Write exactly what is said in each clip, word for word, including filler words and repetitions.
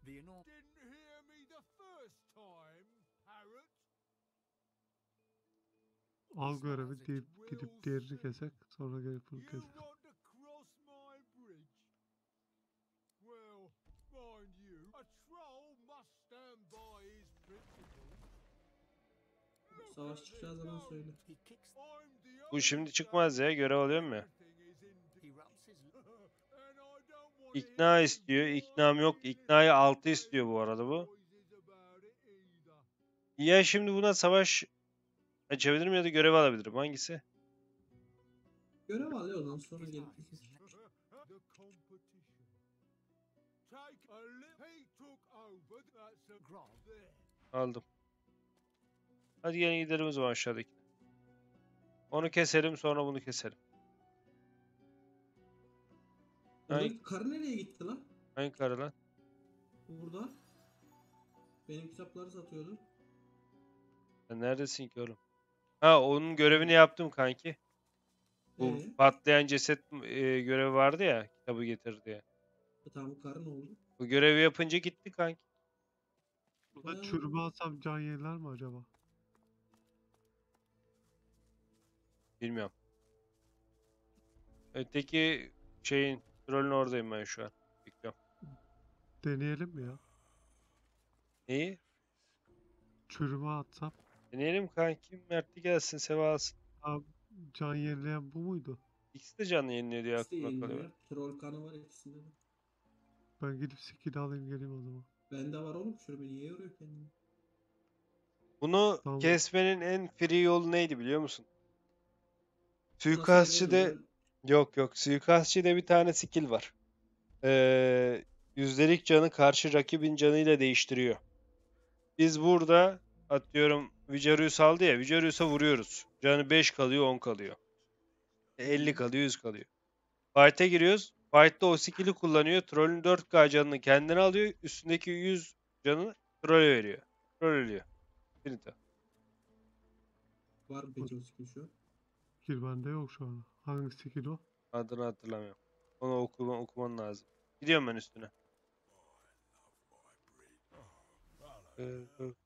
Al görevi deyip gidip diğerini kesek, sonra gelip bunu kesek. Savaş çıkacağı zaman söyle. Bu şimdi çıkmaz ya, görev alıyor mu ya? İkna istiyor. İknam yok. İknayı altı istiyor bu arada bu. Ya şimdi buna savaş açabilirim ya da görev alabilirim. Hangisi? Görev alıyor ondan sonra gelip keser. Aldım. Hadi gelin gidelim o zaman aşağıdaki. Onu keselim, sonra bunu keselim. Hangi, Oradaki karı nereye gitti lan? hangi karı lan? Burada. Benim kitapları satıyordu. Sen neredesin ki oğlum? Ha, onun görevini yaptım kanki. Bu Ee, patlayan ceset e, görevi vardı ya, kitabı getir diye. e tamam bu karı ne oldu? Bu görevi yapınca gitti kanki. Burada Ha. çürüme alsam can yerler mi acaba? Bilmiyorum. Öteki şeyin, trolün oradayım ben şu an. Bekliyorum. Deneyelim mi ya? Neyi? Çürüme atsam. Deneyelim kanki. Mertli gelsin, Seva alsın. Abi, can yenileyen bu muydu? İkisi de canlı yeniliyor diye İkisi de aklıma yeniliyor kalıyor. ya. Troll kanı var ikisinde de. Ben gidip skill alayım geleyim o zaman. Bende var oğlum. Şurada niye yoruyor kendini? Bunu Tamam. kesmenin en free yolu neydi biliyor musun? Buna Suikastçıda sayılır mı? yok yok. Suikastçıda bir tane skill var. Ee, yüzdelik canı karşı rakibin canıyla değiştiriyor. Biz burada atıyorum Vicarius aldı ya. Vicarius'a vuruyoruz. Canı beş kalıyor, on kalıyor. elli kalıyor, yüz kalıyor. Fight'e giriyoruz. Fight'ta o skill'i kullanıyor. Trollün dört K canını kendine alıyor. Üstündeki yüz canını trolle veriyor. Troll ölüyor. Finito. Var mı peki o skill şu an? Skill bende yok şu an. Hangi skill o? Adını hatırlamıyorum. Onu okuman, okuman lazım. Gidiyorum ben üstüne. Ee,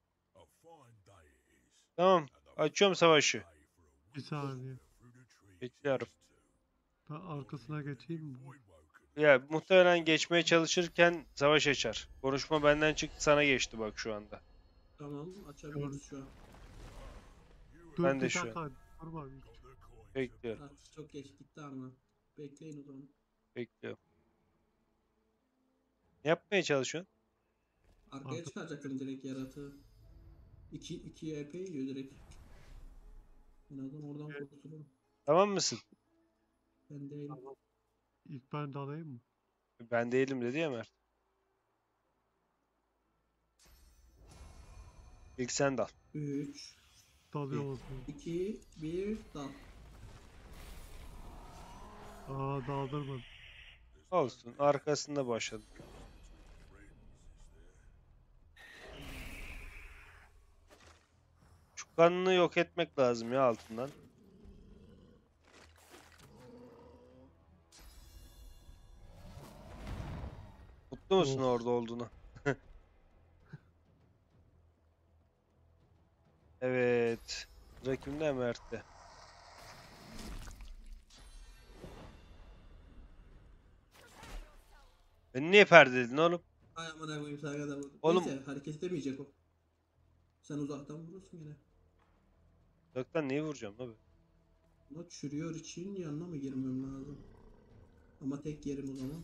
Tamam. Açıyorum savaşı. Bir saniye. Bekliyorum. Ben arkasına geçeyim mi? Ya muhtemelen geçmeye çalışırken savaş açar. Konuşma benden çıktı, sana geçti bak şu anda. Tamam açabiliriz şu an. Dur Ben de bir şu dakika. Durma. Bekliyorum. Artık çok geç gitti ama. Bekleyin o zaman. Bekliyorum. Ne yapmaya çalışıyorsun? Arkaya Arka- çıkaracaktım direkt yaratığı. İki, iki E P yiyor direkt. En azından oradan Evet. kurtulurum. Tamam mısın? Ben değilim. Tamam. İlk ben dalayım mı? Ben değilim dedi ya Mert. İlk sen dal. üç, Dalıyor o zaman. iki, bir, dal. Aa daldırmadım. Olsun. Arkasında başladım. Şu kanını yok etmek lazım ya altından. Mutlu musun Oh. orada olduğuna? Evet. Sıra kimde? Mert'te. Beni niye perdeledin oğlum? Ay aman koyayım sana kadar vurdum. Oğlum- Neyse hareket edemeyecek o. Sen uzaktan vurursun yine. Uzaktan neyi vuracağım abi? Ama çürüyor için yanına mı girmem lazım? Ama tek yerim o zaman.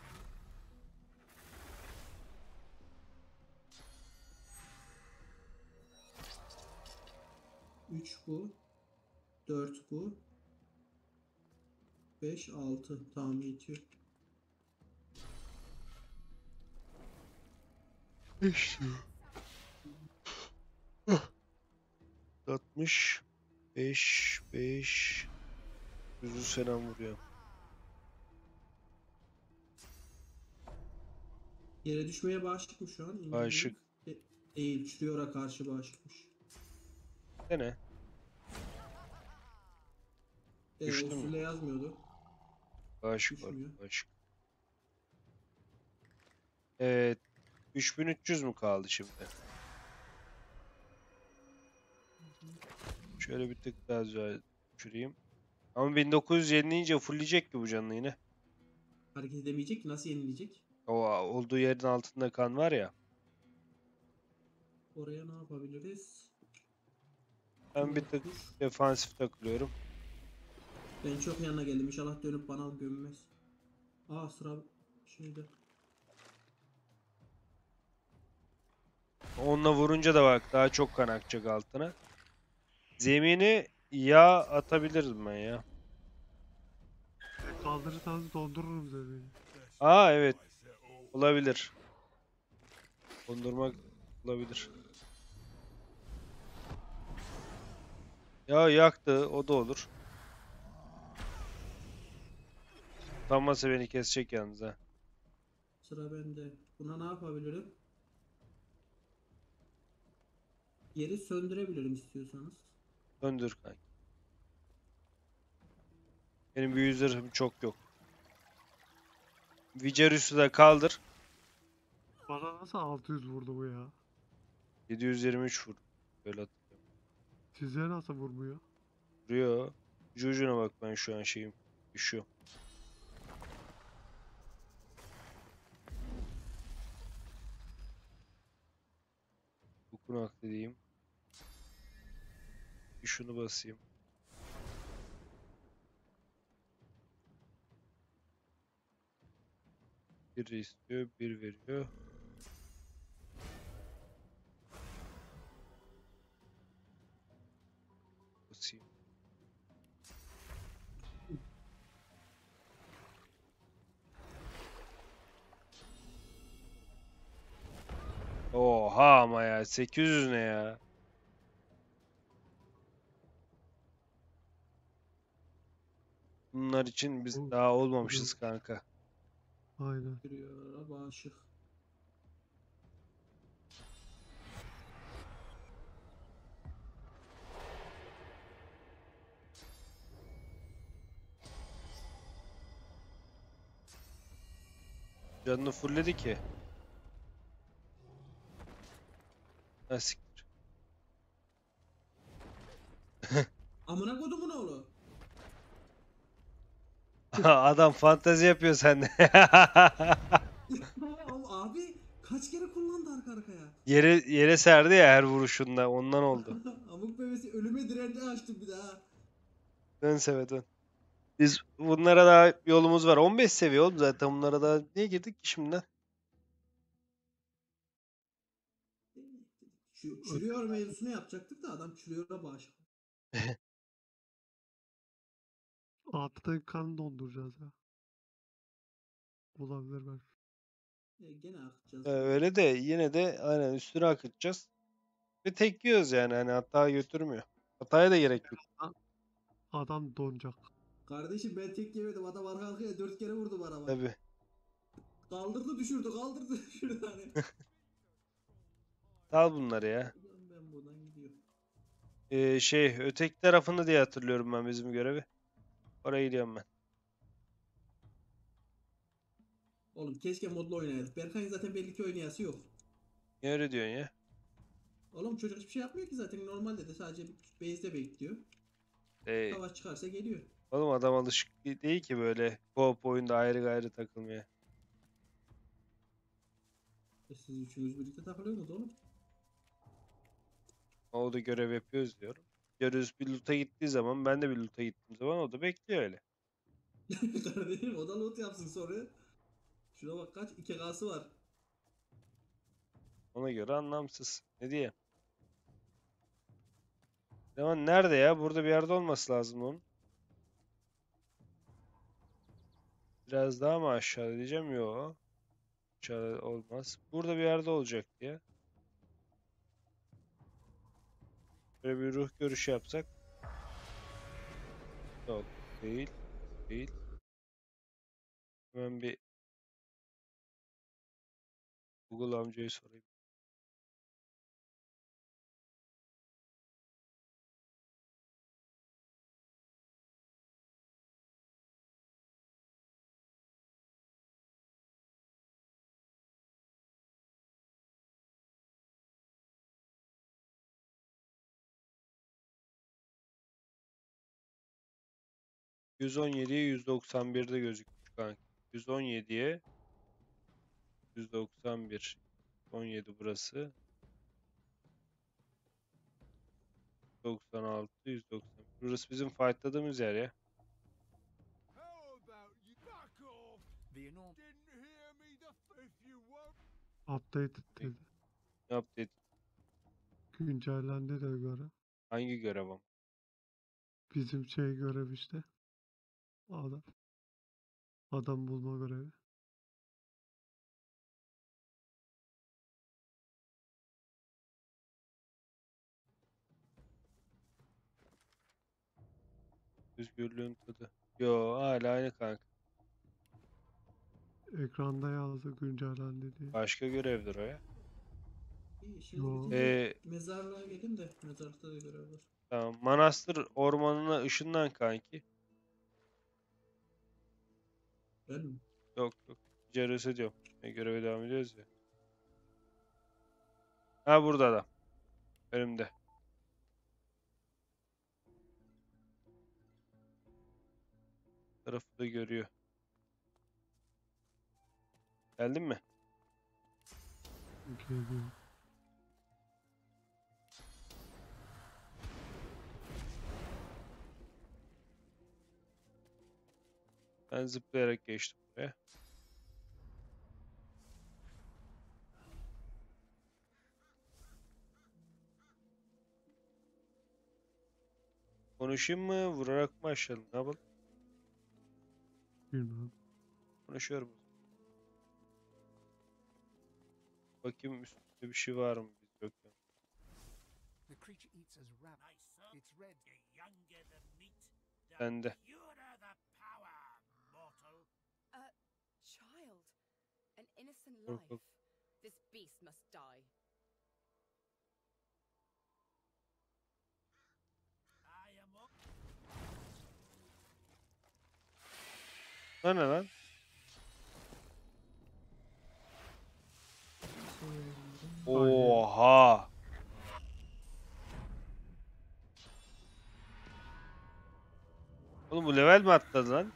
üç bu. dört bu. beş, altı. Tamam yetiyor. İşte. altmış beş beş yüzü selam vuruyor. Yere düşmeye bağışık mı şu an? İndirmek Bağışık. de- değil. Çürüyor'a karşı bağışıkmış. Ne? E, Düştü mü? usulde yazmıyordu. Bağışık var. Düşmüyor. Bağışık. Evet. üç bin üç yüz mü kaldı şimdi? Şöyle bir tık daha güzel düşüreyim. Ama bin dokuz yüz yenileyince fullleyecek ki bu canını yine. Hareket edemeyecek ki, nasıl yenileyecek? O olduğu yerin altında kan var ya. Oraya ne yapabiliriz? Ben bir tık Dur. defansif takılıyorum. Ben çok yanına geldim. İnşallah dönüp bana gömmez. Aa, sıra şeyde. Onunla vurunca da bak daha çok kan akacak altına. Zemini yağ atabilirim ben ya. Kaldırırsanız dondururum seni. Aa evet. Olabilir. Dondurmak olabilir. Ya yaktı. O da olur. Utanmasa beni kesecek yalnız ha. Sıra bende. Buna ne yapabilirim? Yeri söndürebilirim istiyorsanız. Döndür kanki. Benim büyü zırhım çok yok. Vicarius'u da kaldır. Bana nasıl altı yüz vurdu bu ya? yedi yüz yirmi üç vur. Böyle atıyor. Size nasıl vurmuyor? Vuruyor. Ucu ucuna bak ben şu an şeyim. Düşüyor. Dokunaklı diyeyim. Bir şunu basayım. Bir istiyor, bir veriyor. Basayım. Oha ama ya sekiz yüz ne ya? Bunlar için biz Bu- daha olmamışız bu- kanka. Aynen. Giriyor. Ama aşık. Canını fulledi ki. Ha siktir. Amına kodumun oğlu. Adam fantezi yapıyor sende. Ama abi kaç kere kullandı arka arkaya. Yere yere serdi ya her vuruşunda. Ondan oldu. Amık bebesi ölüme direnci açtı bir daha. Dön seve dön. Biz bunlara daha yolumuz var. on beş seviye oğlum zaten bunlara daha niye girdik ki şimdiden? Şu çürüyor mevzusunu yapacaktık da adam çürüyor'a bağışık. Altta kan donduracağız ya. Olabilir belki. E, gene akıtacağız. Ee, öyle de yine de aynen üstüne akıtacağız. Ve tek yiyoruz yani hani hata götürmüyor. Hataya da gerek yok. Adam donacak. Kardeşim ben tek yemedim. Adam arka arkaya dört kere vurdu bana bak. Tabii. Kaldırdı düşürdü, kaldırdı düşürdü hani. Al bunları ya. Ben buradan gidiyorum. Ee, şey öteki tarafını diye hatırlıyorum ben bizim görevi. Oraya gidiyorum ben. Oğlum keşke modlu oynayaydık. Berkay'ın zaten belli ki oynayası yok. Niye öyle diyorsun ya? Oğlum çocuk hiçbir şey yapmıyor ki zaten, normalde de sadece base'de bekliyor. Ee, Savaş çıkarsa geliyor. oğlum adam alışık değil ki böyle co-op oyunda ayrı gayrı takılmaya. E siz üçünüz birlikte takılıyorsunuz oğlum. O da görev yapıyoruz diyorum. Görüyoruz bir loot'a gittiği zaman ben de bir loot'a gittiğim zaman o da bekliyor öyle. Kardeşim o da loot yapsın sonra. Şuna bak kaç iki K'sı var. Ona göre anlamsız. Ne diye? Zaman nerede ya? Burada bir yerde olması lazım onun. Biraz daha mı aşağıda diyeceğim? Yok. Aşağıda olmaz. Burada bir yerde olacak diye. Böyle bir ruh görüşü yapsak. Yok. Değil. Değil. Hemen bir Google amcayı sorayım. yüz on yediye yüz doksan birde gözükmüş kanka. yüz on yediye yüz doksan bir. on yedi burası. doksan altı, yüz doksan. Burası bizim fightladığımız yer ya. Updated dedi. Ne update? Güncellendi de göre. Hangi görev ama? Bizim şey görev işte. Adam. Adam bulma görevi. Özgürlüğün tadı. Yo hala aynı kanka. Ekranda yazdı güncellendi diye. Başka görevdir o ya. İyi işiniz Yo. bitince Ee, mezarlığa gelin de mezarlıkta da görev var. tamam. Manastır ormanına ışınlan kanki. Ben mi? Yok yok. Cerrahı diyorum. E, göreve devam ediyoruz ya. Ha burada da. Önümde. Tarafı da görüyor. Geldin mi? Geliyor. Ben zıplayarak geçtim buraya. Konuşayım mı? Vurarak mı aşalım? Ne yapalım? Bilmem. Konuşuyorum. Bakayım üstünde bir şey var mı? Biz yok. Yani. The creature eats as rabbit. It's red. Sende. A child, an innocent Yok, life. yok. This beast must die. Lan ne lan? Oha! Oğlum bu level mi atladı lan?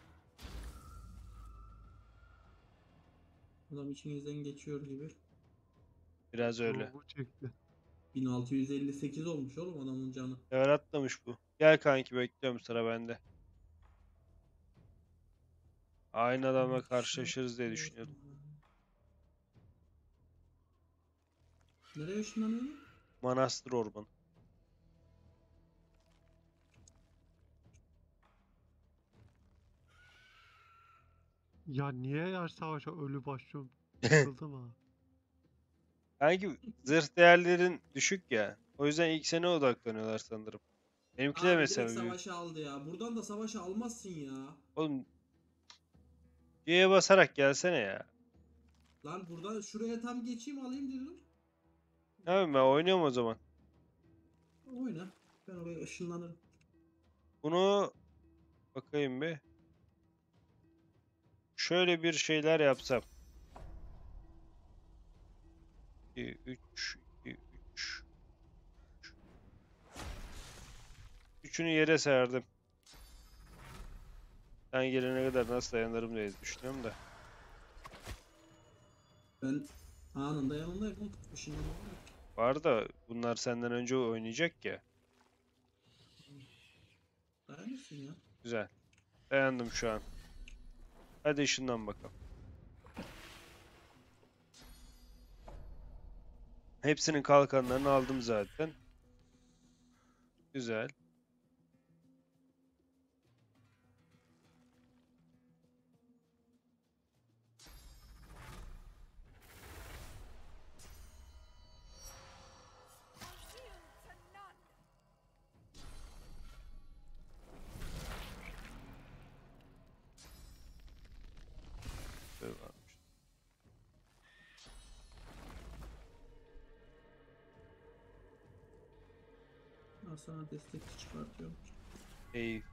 Adam içinizden geçiyor gibi. Biraz öyle. Yo, bu çekti. bin altı yüz elli sekiz olmuş oğlum adamın canı. Level atlamış bu. Gel kanki bekliyorum sıra bende. Aynı adamla karşılaşırız diye düşünüyordum. Nereye ışınlanıyor? Manastır ormanı. Ya niye yer savaşa ölü başlıyorum? Sıkıldım ha. Kanki zırh değerlerin düşük ya. O yüzden ilk sene odaklanıyorlar sanırım. Benimki de Abi mesela direkt büyük. savaşa aldı ya. Buradan da savaşa almazsın ya. Oğlum C'ye basarak gelsene ya. Lan buradan şuraya tam geçeyim alayım dedim. Ne yapayım ben oynuyorum o zaman. Oyna. Ben oraya ışınlanırım. Bunu bakayım bir. Şöyle bir şeyler yapsam. iki, üç, iki, üç. Üçünü yere serdim. Sen gelene kadar nasıl dayanırım diye düşünüyorum da. Ben anında yanındayım. oğlum. Işınlanırım. Var da bunlar senden önce oynayacak ya. Dayanırsın ya. Güzel. Dayandım şu an. Hadi ışından bakalım. Hepsinin kalkanlarını aldım zaten. Güzel. Yield to none. Böyle varmış. Ben sana destekçi çıkartıyorum. İyi.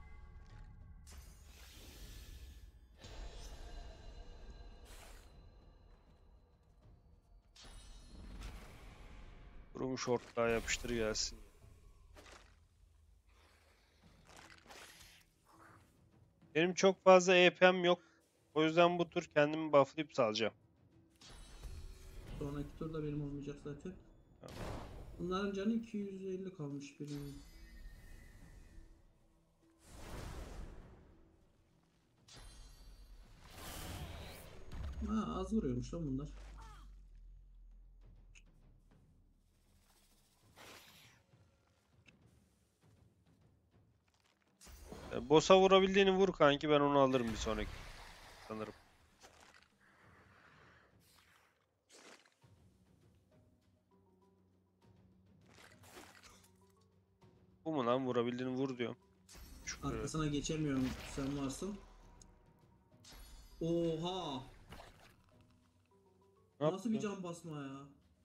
Kurumuş ortalığa yapıştır gelsin. Benim çok fazla E P'm yok. O yüzden bu tur kendimi bufflayıp salacağım. Sonraki turda benim olmayacak zaten. Bunların canı iki yüz elli kalmış birinin. Ha, az vuruyormuş lan bunlar. E, boss'a vurabildiğini vur kanki, ben onu alırım bir sonraki sanırım. Bu mu lan, vurabildiğini vur diyorum. Şuraya. Arkasına geçemiyorum, sen varsın. Oha! Ne Nasıl bir yaptı? can basma ya?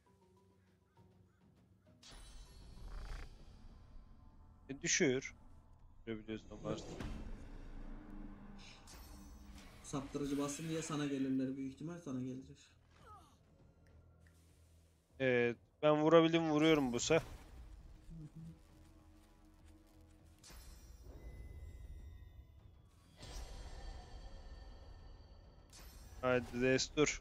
E, düşür. Görebiliyorsan varsın. Saptırıcı bassın diye sana gelirler, büyük ihtimal sana gelecek. Evet, ben vurabildiğimi vuruyorum boss'a. Hadi destur.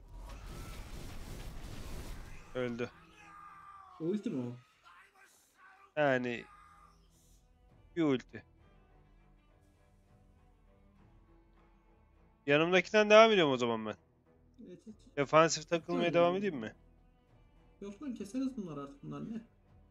Öldü. O ulti mi o? Yani bir ulti. Yanımdakinden devam ediyorum o zaman ben. Evet, evet. Defansif takılmaya Öyle devam yani. edeyim mi? Yok lan, keseriz bunlar artık, bunlar ne?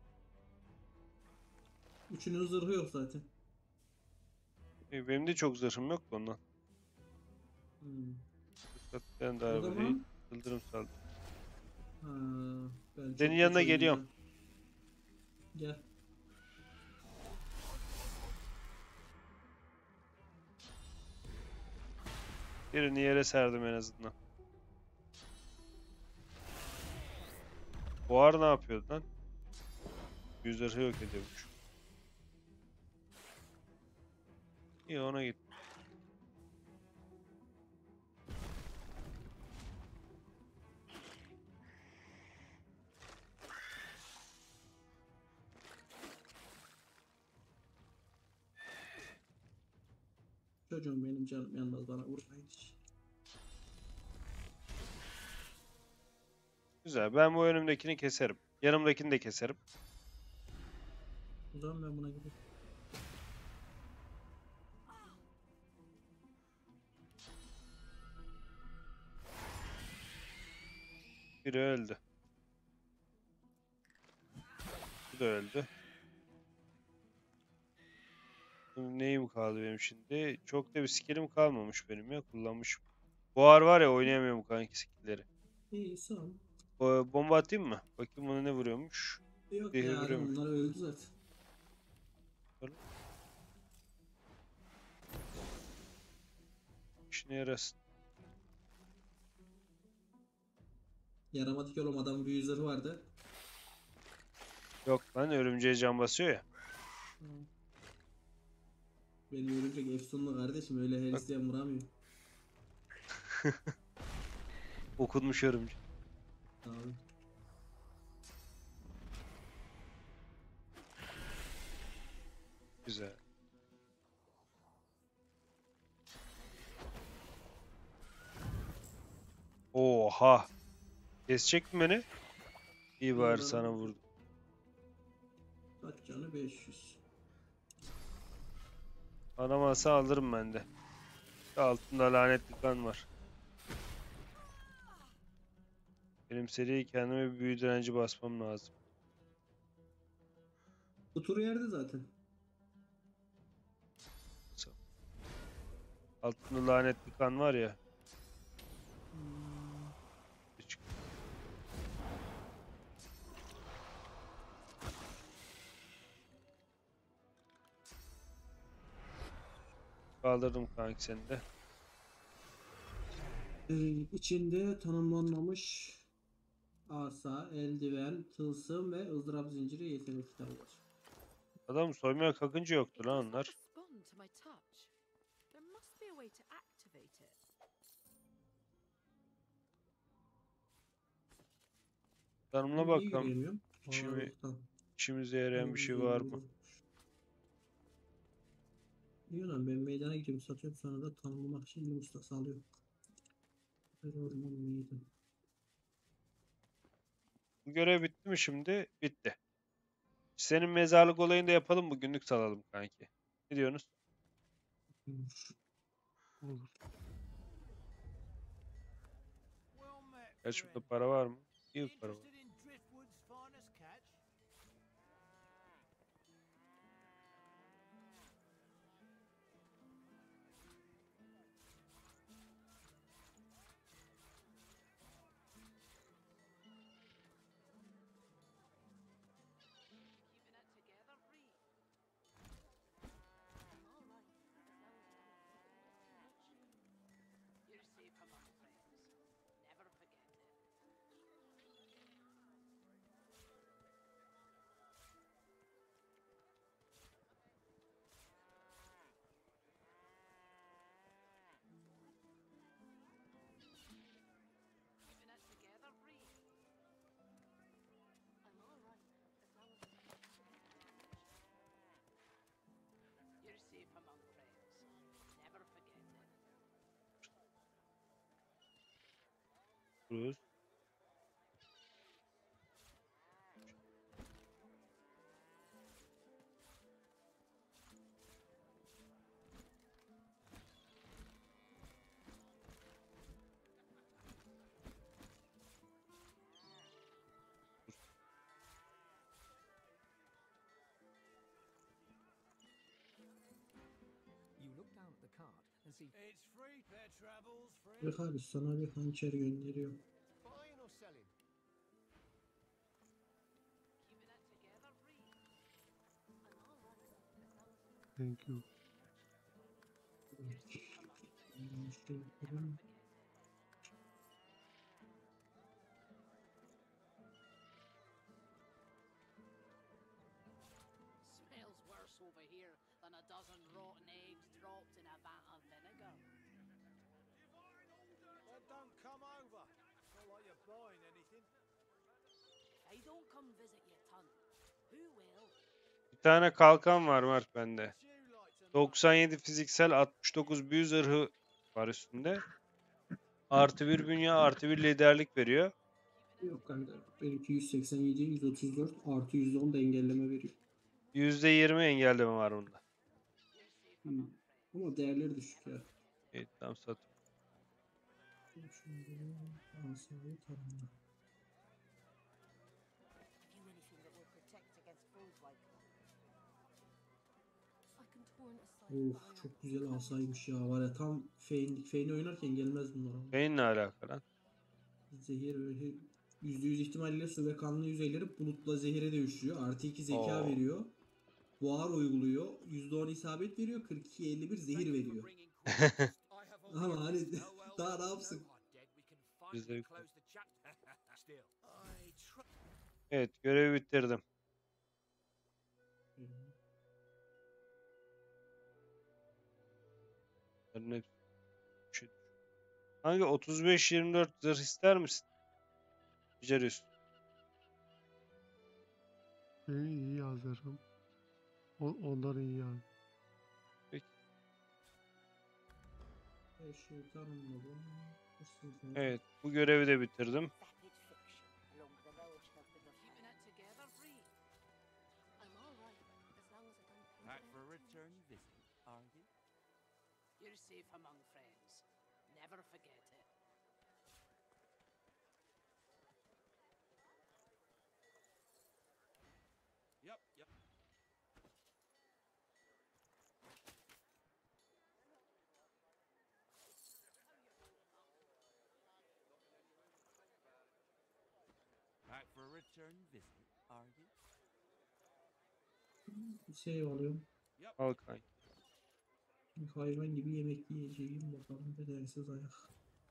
Üçünün zırhı yok zaten. E, benim de çok zırhım yok da ondan. Hmm. Dikkatten O darbe değil. zaman Yıldırım saldı. ha, ben çok Senin geç yanına oynayacağım. geliyorum. Gel. Birini yere serdim en azından. Buhar ne yapıyordu lan? Yüz zırhı yok ediyormuş. İyi, ona git. Çocuğum benim, canım yanmaz, bana vurmayın hiç. Güzel. Ben bu önümdekini keserim. Yanımdakini de keserim. O zaman ben buna gidiyorum. Biri öldü. Bu da öldü. Neyim kaldı benim şimdi? Çok da bir skillim kalmamış benim ya. Kullanmışım. Buhar var ya, oynayamıyorum kanki skillleri. İyi, son. O, bomba atayım mı? Bakayım buna ne vuruyormuş. Yok Zehir ya, vuruyormuş. onlar öldü zaten. İşine yarasın. Yaramadık oğlum, adamın bir zırhı vardı. Yok lan, örümceğe can basıyor ya. Benim örümcek efsunlu kardeşim, öyle her isteyen vuramıyor. Okunmuş örümcek. Abi. Güzel. Oha. Kesecek mi beni? İyi bari Bundan sana vurdum. Kaç canı? beş yüz. Anamasa alırım ben de. Altında lanetli kan var. Benim seriye kendime bir büyü direnci basmam lazım. Bu turu yerde zaten. Altında lanetli kan var ya. Hiç- Kaldırdım kanki seni de. Ee, içinde tanımlanmamış asa, eldiven, tılsım ve ızdırap zinciri yetenek kitabı var. Adam soymaya kalkınca yoktu lan onlar. Respond to my touch. There must be a way to activate it. Tanımla Niye bakalım. yürüyemiyorum? İşimi, Ağırlıktan. işimize yarayan bir şey yüz elli var mı? vurur. İyi lan, ben meydana gidiyorum, satıyorum, sonra da tanımlamak için bir ustası alıyorum. Bir orman meydan. Bu görev bitti mi şimdi? Bitti. Senin mezarlık olayını da yapalım mı? Günlük salalım kanki. Ne diyorsunuz? Olur. Well met, Kaç burada friend. para var mı? İyi bir para var. Interested in Driftwood's finest catch? Keeping it together, Bree. I'm all right, as long as I don't think too much. You're safe among friends. Never forget it. Keeping it together, Bree. I'm all right, as long as I don't think too much. You're safe among friends. Never forget it. Cruz. You look down at the cart and see It's free fair travels, friend. Bak abi, sana bir hançer gönderiyorum. Buying or selling? Keeping it together, Bree. I'm all right, as long as I don't Thank you. İşte never forget it. Smells worse over here than a dozen rotten eggs dropped in a vat of vinegar. Then don't come over. Not like you're buying anything. If I don't come visit you, ton, who will? Bir tane kalkan var Mert bende. What you like to know? doksan yedi fiziksel, altmış dokuz büyü zırhı var üstünde. Artı bir bünye, artı bir liderlik veriyor. yok kanka. Benimki yüz seksen yedi, yüz otuz dört artı yüzde on da engelleme veriyor. yüzde yirmi engelleme var bunda. Hmm. Ama değerleri düşük ya. İyi, tamam sat. Şimdi asayı tamamla. Have you anything that will protect against foes like that? I can torn aside Of, çok güzel asaymış ya, var ya, tam Feyn, Feyn'i oynarken gelmez bunlar ama. Beyin ne alaka lan? Zehir öyle yüzde yüz ihtimalle su ve kanlı yüzeyleri bulutla zehire dönüşüyor. Artı iki zeka Oo. veriyor. Buhar uyguluyor. yüzde on isabet veriyor. kırk iki elli bir zehir veriyor. Ama hani daha ne yapsın? Bizde yok. Still. I tr- Evet, görevi bitirdim. Bunların hepsi- Şu- Hangi otuz beş yirmi dört zırh ister misin? Beceriyorsun. Benim iyi yazarım. O, ondan iyi yaz. Her şeyi tanımladım. Hırsızlar. Evet, bu görevi de bitirdim. vapid fiction along the village helping a Keeping it together, Bree. I'm all right, as long as I don't think Back about for a it too return much. visit, are you? You're safe among friends. Never forget it. Yep, yep. Back for a return visit, are you? Bir şey alıyorum. Al kanki. Hayvan gibi yemek yiyeceğim. Bakalım, bedelsiz ayak.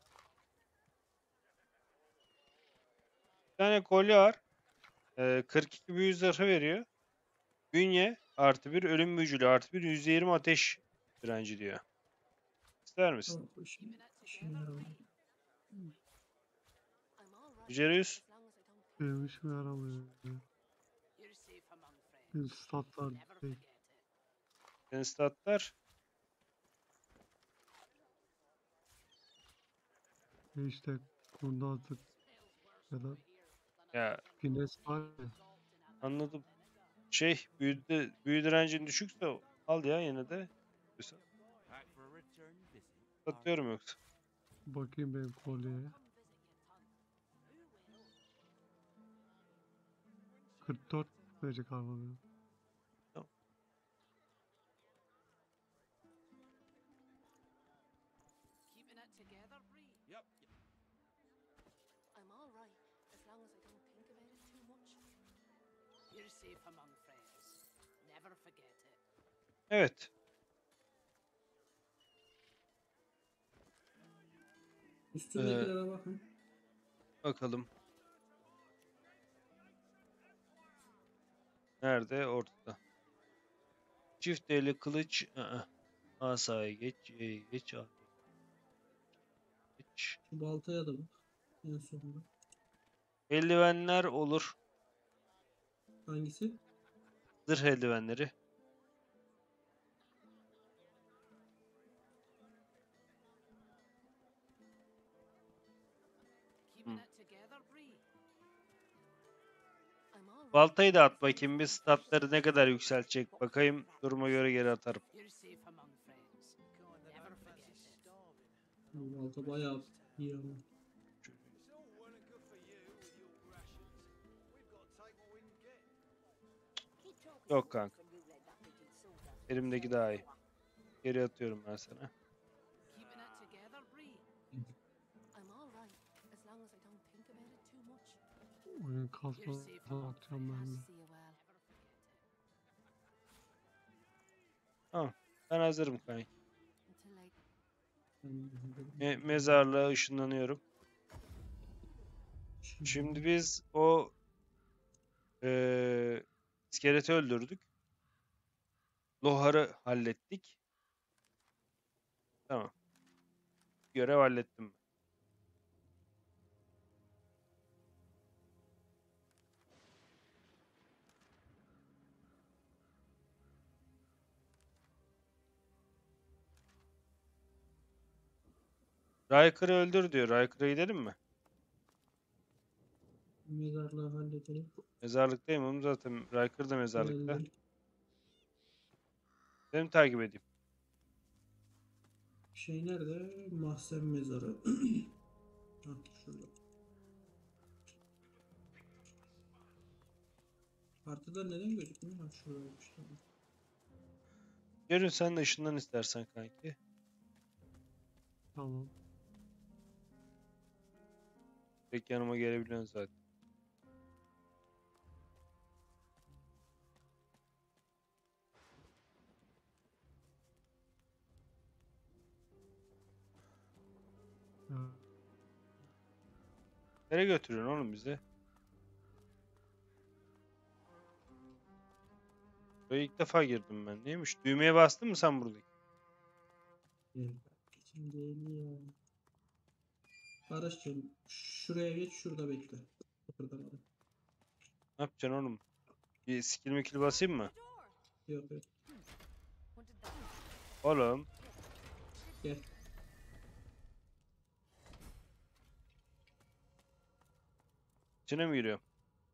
Bir tane kolye var. Ee, kırk iki büyü zırhı veriyor. Bünye artı bir, ölüm büyücülüğü artı bir, yüzde yirmi ateş direnci diyor. İster misin? Tamam, bu işin, Keeping it işin together, yaramıyor. Bree. I'm all right, Beceriyoruz. as long as I don't think Benim işime yaramıyor. you're safe among friends. Benim statlar Never değil. forget it. Senin statlar E işte kurnazlık ya da Ya fines var ya. anladım. Şey büyü, büyü direncin düşükse al ya yine de. Yoksa Back for a return visit. satıyorum yoksa. Bakayım benim kolyeye. kırk dört verecek abi benim. Tamam. Keeping it together, Bree? Yep. I'm all right, as long as I don't think about it too much. You're safe among friends. Never forget it. Evet. Üstündekilere bakın. Bakalım. Nerede? Ortada. Çift eli kılıç. ı-ı. Asaya geç. C'ye geç. A'ya geç. Şu baltaya da bak. En sonunda. Eldivenler olur. Hangisi? Zırh eldivenleri. Keeping it together, Bree? I'm all right. Baltayı da at bakayım. Bir statları ne kadar yükseltecek. Bakayım duruma göre geri atarım. You're safe among friends. Never forget it. Bu balta bayağı iyi ama. It's all well and good for you with your rations. We've got to take what we can get. Yok kanka. Elimdeki daha iyi. Geri atıyorum ben sana. Keeping it together, Bree? I'm all right, as long as I don't think about it too much. Oyun You're kasmadan safe among atacağım ben de. friends. See you well. Tamam. Ben hazırım kanka. Until I Me- mezarlığa ışınlanıyorum. Şimdi biz o eee iskeleti öldürdük. Lohar'ı hallettik. Tamam. Görev hallettim ben. Riker'ı öldür diyor. Riker'a gidelim mi? Mezarlığı halledelim. Mezarlıktayım oğlum zaten. Riker da mezarlıkta. Geldim. Seni mi takip edeyim? Şey nerede? Mahzen mezarı. Ha, şurada. Haritada neden gözükmüyor? Ha şuradaymış tamam. Görün sen de ışından istersen kanki. Tamam. Direkt yanıma gelebiliyorsun zaten. Ya, Nereye götürüyorsun oğlum bizi? Buraya ilk defa girdim ben. Neymiş? Düğmeye bastın mı sen buradaki? Gel. Geçim değil ya. Barış'cığım şuraya geç şurada bekle. Kıpırdamadım. Ne yapacaksın oğlum? Bir skill mikil basayım mı? Yok yok. what did that? Oğlum. Gel. İçine mi giriyorum?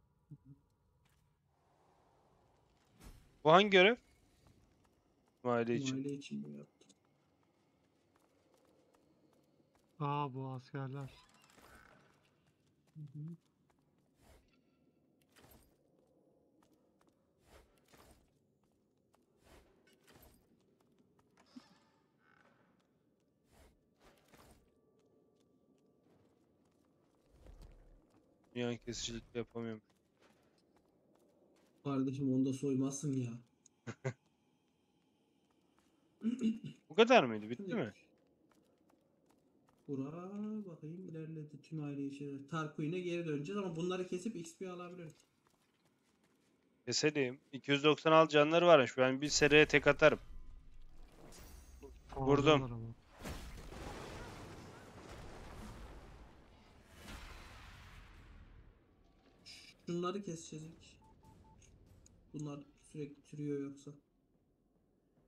Bu hangi görev? Mahalle için. Mahalle için mi yaptım? Aa bu askerler. Hı hı. Yan kesicilik yapamıyorum. Kardeşim onda soymazsın ya. Bu kadar mıydı? Bitti mi? Bura bakayım ilerledi tüm aile işleri. Tarquin'e geri döneceğiz ama bunları kesip X P alabiliriz. Keselim. iki yüz doksan altı canları varmış. Ben bir seriye tek atarım. Vurdum. Kovalıyorlar ama. Şunları keseceğiz ilk. Bunlar sürekli türüyor yoksa.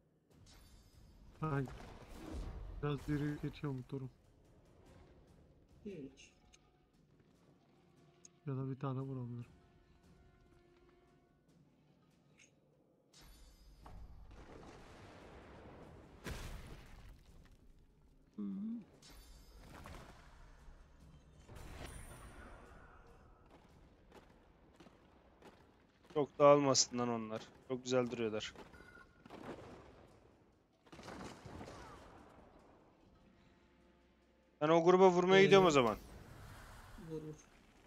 Ben biraz yürü geçiyorum bu durum. Geç. Ya da bir tane vurabilirim. Çok dağılmasın lan onlar. Çok güzel duruyorlar. Ben o gruba vurmaya gidiyorum o Ee? zaman. Vur vur.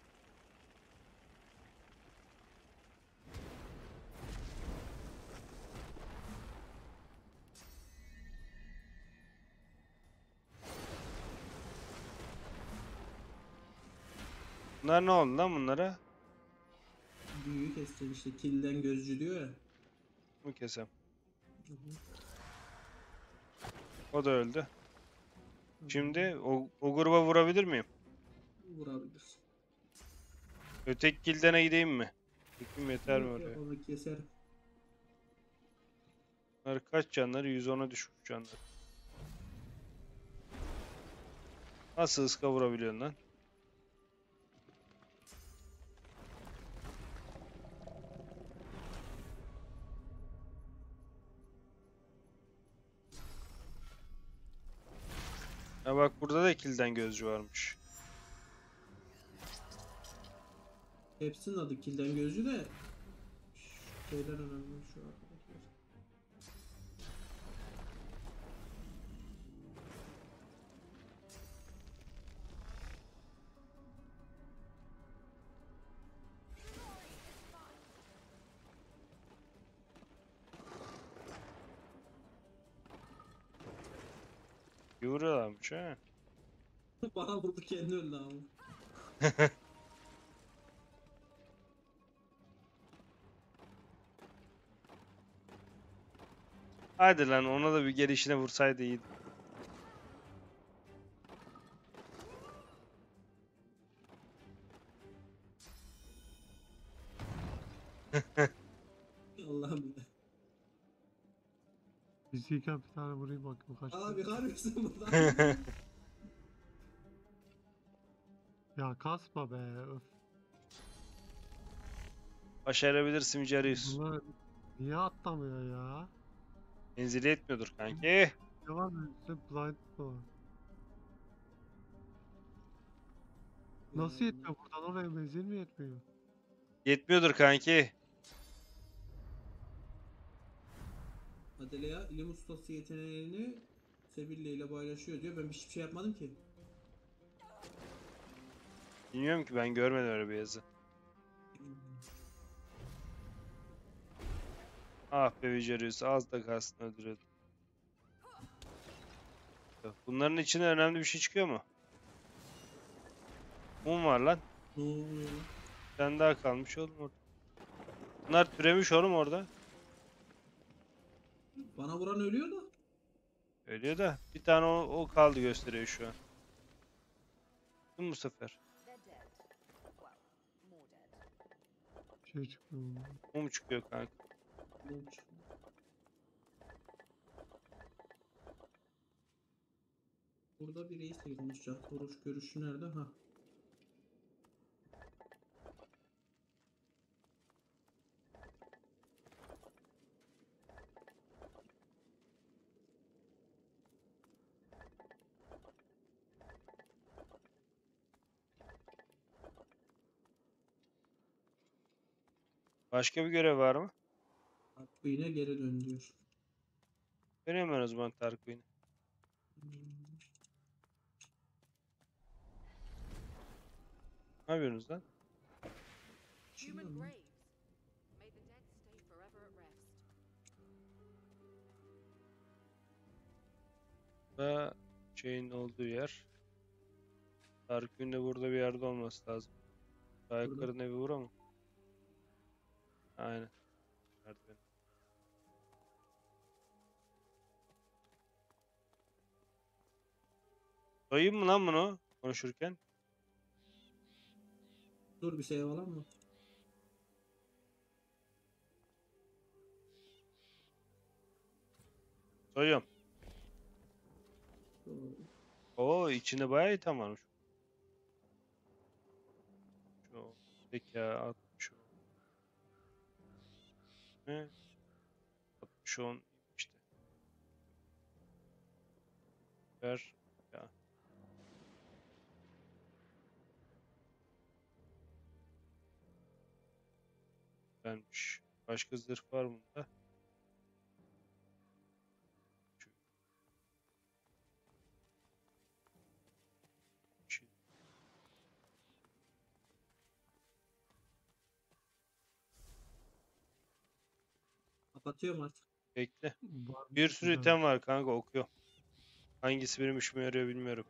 Bunlar ne oldu lan bunlara? Büyüğü kesecek işte. Kilden gözcü diyor ya. Mı kesem? Hı hı. O da öldü. Şimdi o, o gruba vurabilir miyim? Vurabilirsin. Öteki kildene gideyim mi? Bakayım yeter mi Yok yok oraya? onu keserim. Bunlar kaç canları? yüz ona düşmüş canları. Nasıl ıska vurabiliyorsun lan? Ya bak burada da kilden gözcü varmış. Hepsinin adı kilden gözcü de şeyler önemli şu arkadaşlar. Bir vuruyorlarmış ha. Bana vurdu kendi öldü ama. Hadi lan ona da bir gelişine vursaydı iyiydi. Allah'ım ya. Fiziyken bir tane vurayım bakayım kaç. Abi harbisin burada. Ya kasma be. Öf. Başarabilirsin Vicarius. Bunlar niye atlamıyor ya? Menzili yetmiyordur kanki. Devam üstüne blind var. Nasıl yetmiyor buradan oraya menzil mi yetmiyor? Yetmiyordur kanki. Adelea ilim ustası yeteneğini Sebille ile paylaşıyor diyor. Ben hiçbir şey yapmadım ki. Bilmiyorum ki ben görmedim öyle bir yazı. Ah be Vicarius az da kalsın öldürüyordu. Bunların içine önemli bir şey çıkıyor mu? Mum var lan. Ne oluyor lan? Bir tane daha kalmış oğlum orada. Bunlar türemiş oğlum orada. Bana vuran ölüyor da. Ölüyor da bir tane o, o kaldı gösteriyor şu an. Değil mi bu sefer? They're dead. Well, more dead. Şey çıkmıyor. bundan. Mum çıkıyor kanka. Burada bir reis konuşacak. Vuruş görüşü nerede? Ha. Başka bir görev var mı? Queen'e geri dön diyor. Dönüyorum ben o zaman Tarquin'e. Ne yapıyorsunuz lan? Human Şimdi graves. May the dead stay forever at rest. Da şeyin olduğu yer. Tarquin de burada bir yerde olması lazım. Daha Burada. yukarı evi vura mı? Aynen. Merdiven. Soyayım mı lan bunu konuşurken? dur bir şey alalım mı? Soyuyorum. Dur. Oo içinde bayağı item varmış. Peki ya altmış on. Ne? altmış on işte. Ver. Ya. Vermiş. Başka zırh var bunda. Şu- şu- Kapatıyorum artık. Bekle. Var Bir sürü güzel. item var kanka, okuyor. Hangisi benim işime yarıyor bilmiyorum.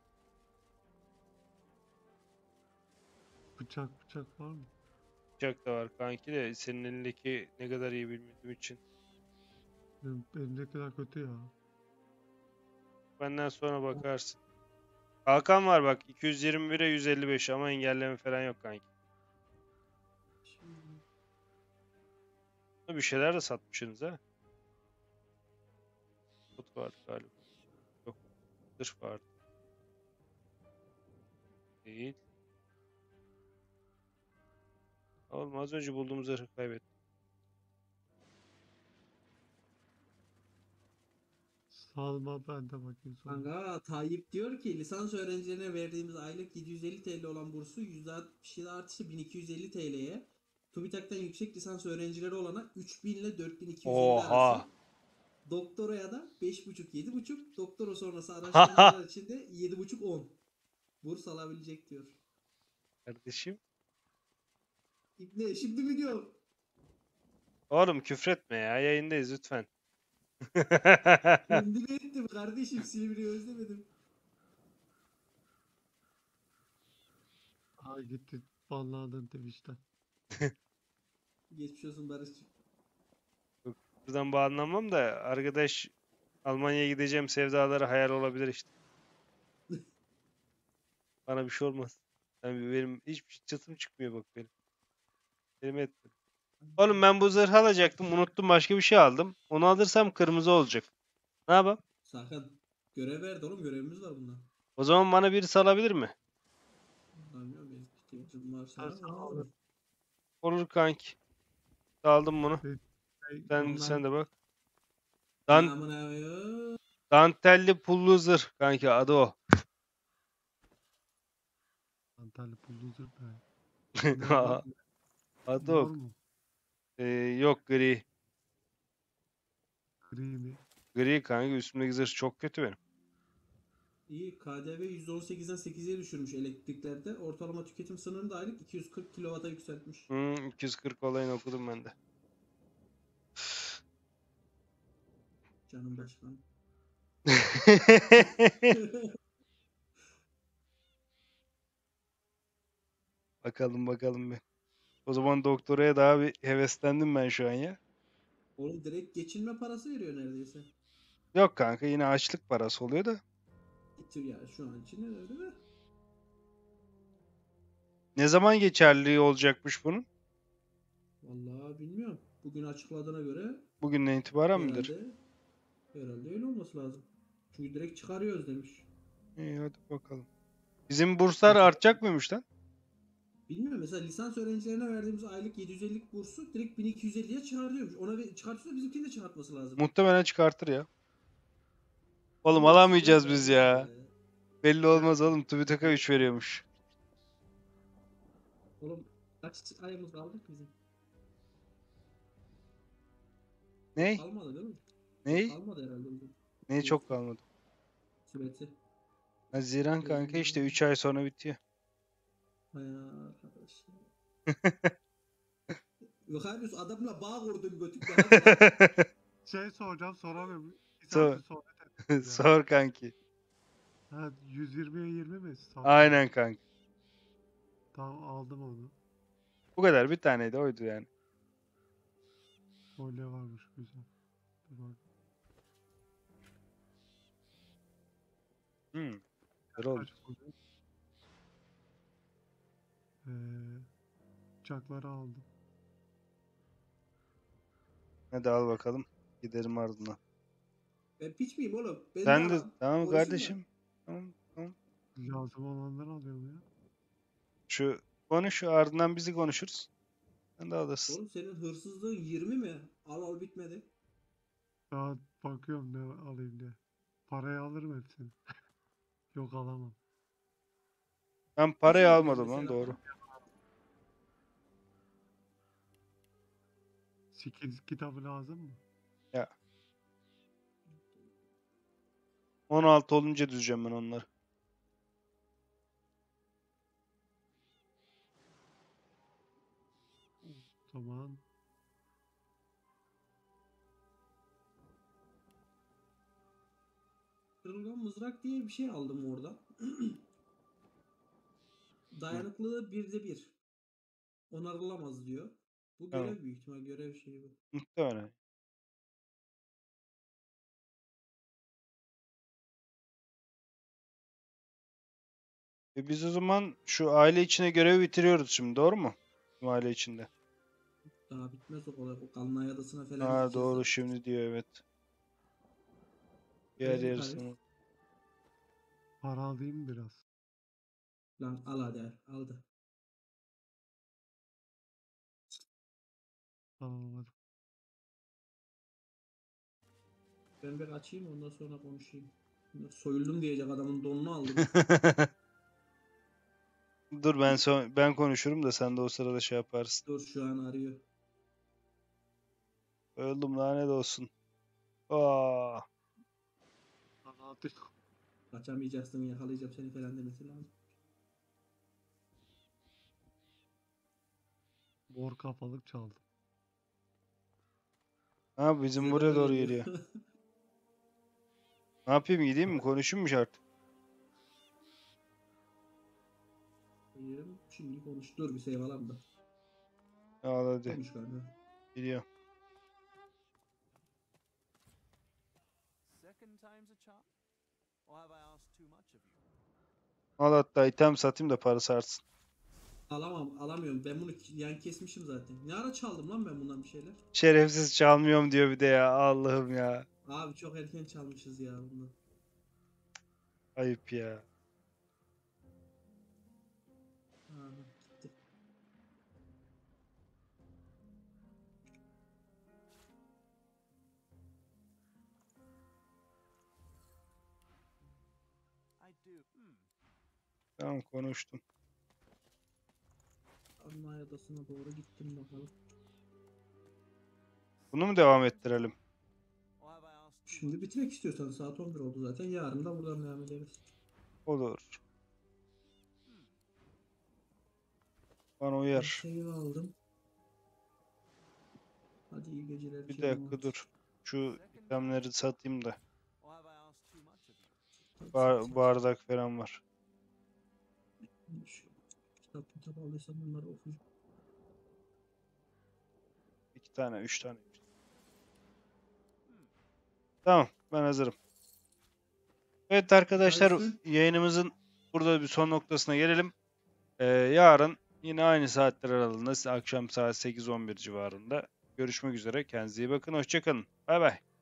Bıçak bıçak var mı? Bıçak da var kanki de senin elindeki ne kadar iyi bilmediğim için. Benim elimde kadar kötü ya. Benden sonra bakarsın. Kalkan var bak, iki yüz yirmi bire yüz elli beş ama engelleme falan yok kanki. Şimdi Bir şeyler de satmışsınız ha. Kod var galiba. Yok. Zırh var. Değil. Oğlum az önce bulduğum zırhı kaybettim. Salma ben de bakayım sonra. kanka Tayyip diyor ki lisans öğrencilerine verdiğimiz aylık yedi yüz elli T L olan bursu yüzde altmış yedi artışı bin iki yüz elli T L'ye, TÜBİTAK'tan yüksek lisans öğrencileri olana üç bin ile dört bin iki yüz elli Oha. arası, doktoraya da beş buçuk yedi buçuk, doktora sonrası araştırmalar için de yedi buçuk on burs alabilecek diyor. Kardeşim. İbne şimdi mi diyor? Oğlum küfretme ya, yayındayız lütfen. Kendimi ettim kardeşim, Silivri'yi özlemedim. Ay gitti banlandın Twitch'ten. Geçmiş olsun Barış'cığım. Buradan bağlanmam da arkadaş, Almanya'ya gideceğim sevdaları hayal olabilir işte. Bana bir şey olmaz. Yani benim hiçbir çıtım çıkmıyor bak benim. Benim etmedi. Oğlum ben bu zırhı alacaktım. Unuttum, başka bir şey aldım. Onu alırsam kırmızı olacak. Ne yapayım? Sakın. Görev verdi oğlum, görevimiz var bunda. O zaman bana birisi alabilir mi? Bilmiyorum, benim ihtiyacım varsa Sen da sağ bana ol. alır. Olur kanki. Aldım bunu. Şey, Sen Ondan- sen de bak. Ne Dan amına koyayım? dantelli pullu zırh kanki, adı o. Antalya Bulldozer be. Ne var? Adı Mor o. mu? Ee, yok, gri. Gri mi? Gri kanka, üstümdeki zırh çok kötü benim. İyi, K D V yüzde on sekizden sekize düşürmüş elektriklerde. Ortalama tüketim sınırını da aylık iki yüz kırk kilovata yükseltmiş. Hmm, iki yüz kırk olayını okudum ben de. Canım başkan. Bakalım bakalım bir. O zaman doktoraya daha bir heveslendim ben şu an ya. Oğlum direkt geçinme parası veriyor neredeyse. Yok kanka, yine açlık parası oluyor da. Bitir ya, şu an için öyle de. Ne zaman geçerliliği olacakmış bunun? Vallahi bilmiyorum. Bugün açıkladığına göre Bugünden itibaren midir? herhalde herhalde öyle olması lazım. Çünkü direkt çıkarıyoruz demiş. İyi hadi bakalım. Bizim burslar artacak mıymış lan? Bilmiyorum, mesela lisans öğrencilerine verdiğimiz aylık yedi yüz ellilik bursu direkt bin iki yüz elliye çıkartıyormuş. Ona ve- çıkartıyorsa bizimkini de çıkartması lazım. Muhtemelen çıkartır ya. Oğlum Ama alamayacağız sıcak biz olmaz ya. be. Belli olmaz oğlum. TÜBİTAK'a üç veriyormuş. Oğlum kaç ayımız kaldı ki bizim? Ney? Kalmadı değil mi? Ney? Kalmadı herhalde bizim Ney çok kalmadı. süresi. Haziran kanka işte üç ay sonra bitiyor. Hay arkadaş. Yok abi, adamla bağ kurdun götükle. Hadi lan. Şey soracağım soramıyorum. Bir Sor. saattir sohbet ettik ya. Sor kanki. Ha, yüz yirmiye yirmi mi? Sağ- Aynen kanka. Tamam aldım onu. Bu kadar, bir taneydi, oydu yani. Kolye varmış güzel. Dur bak. Hmm. Güzel oldu. Kaç kolye? Ee, bıçakları aldım. Hadi al bakalım. Gidelim ardından. Ben piç miyim oğlum? Ben Sen de aram. tamam Konuşsunlar. kardeşim. Tamam, tamam. Lazım olanları alıyorum ya. Şu Konuş, ardından bizi konuşuruz. Sen de alırsın. Oğlum senin hırsızlığın yirmi mi? Al al bitmedi. Daha bakıyorum ne alayım diye. Parayı alırım hepsini. Yok alamam. Ben Bir şey parayı alacağım almadım lan, mesela. doğru. Skill kitabı lazım mı? Ya. on altı olunca düzeceğim ben onları. Tamam. Kırılgan mızrak diye bir şey aldım orada. Dayanıklılığı birde bir. Onarılamaz diyor. Bu Tamam. görev büyük ihtimal görev şeyi bu. Muhtemelen. E biz o zaman şu aile içine görevi bitiriyoruz şimdi, doğru mu? Bu aile içinde. Daha bitmez o olay. O Kanlay Adası'na falan Ha gideceğiz doğru, daha. şimdi diyor, evet. Diğer Kredi yarısını. tarif. Para alayım biraz. Lan al hadi al da. Tamam hadi. Ben bir açayım ondan sonra konuşayım. Soyuldum diyecek adamın donunu aldım. Dur ben son ben konuşurum da sen de o sırada şey yaparsın. Dur şu an arıyor. Öldüm, lanet olsun. Aa, Para hadi. Kaçamayacaksın yakalayacağım seni falan demesi lazım. Mor kafalık çaldım. ha bizim Size de buraya öyle doğru diyor. geliyor. Ne yapayım, gideyim mi? Konuşayım mı şart? Diyelim, Şimdi konuş. Dur bir save alalım da. Al hadi. Konuş kanka. Gidiyor. Second time's a charm? Or have I asked too much of you? Al hatta item satayım da parası artsın. Alamam, alamıyorum. Ben bunu yan kesmişim zaten. Ne ara çaldım lan ben bundan bir şeyler? Şerefsiz çalmıyorum diyor bir de ya. Allah'ım ya. Abi çok erken çalmışız ya bundan. Ayıp ya. Ha, gitti. I do. Hmm. Tamam, konuştum. Kanlay Adası'na doğru gittim bakalım. Bunu mu devam ettirelim? Or have I asked too Şimdi much? bitirmek istiyorsan saat on bir oldu zaten. Yarın da buradan devam ederiz. Olur. Bana uyar. Şeyi aldım. Hadi iyi geceler. Bir Cem dakika Murat. dur. Şu itemleri satayım da. Or have I asked too much of you? Tabii Bar- sen- bardak falan var. Şu kitap kitap aldıysam bunları okuyacağım. İki tane, üç tane. Tamam, ben hazırım. Evet arkadaşlar, Görüşürüz. yayınımızın burada bir son noktasına gelelim. Ee, yarın yine aynı saatler aralığında, akşam saat sekiz on bir civarında görüşmek üzere. Kendinize iyi bakın. Hoşça kalın. Bay bay.